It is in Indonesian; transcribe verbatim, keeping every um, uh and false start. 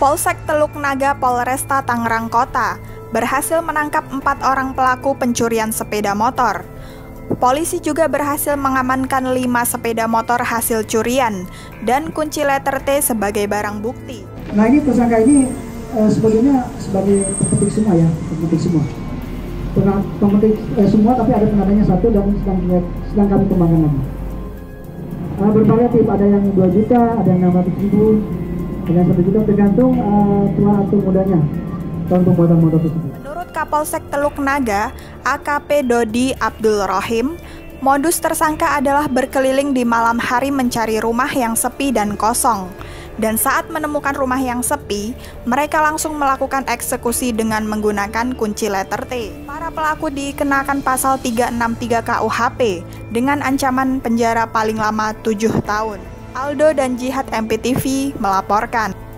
Polsek Teluk Naga Polresta Tangerang Kota berhasil menangkap empat orang pelaku pencurian sepeda motor. Polisi juga berhasil mengamankan lima sepeda motor hasil curian dan kunci letter T sebagai barang bukti. Nah, ini tersangka ini eh, sebetulnya sebagai pemetik semua ya, pemetik semua. Pemetik eh, semua, tapi ada penadanya satu dan sedang, sedang kami kembangkan lagi. Uh, bervariatif, ada yang dua juta, ada yang enam ratus ribu, ada yang satu juta, tergantung uh, tua atau mudanya tahun pembuatan motor tersebut. Menurut Kapolsek Teluk Naga, A K P Dodi Abdul Rohim, modus tersangka adalah berkeliling di malam hari mencari rumah yang sepi dan kosong. Dan saat menemukan rumah yang sepi, mereka langsung melakukan eksekusi dengan menggunakan kunci letter T. Para pelaku dikenakan pasal tiga enam tiga K U H P dengan ancaman penjara paling lama tujuh tahun. Aldo dan Jihad M P T V melaporkan.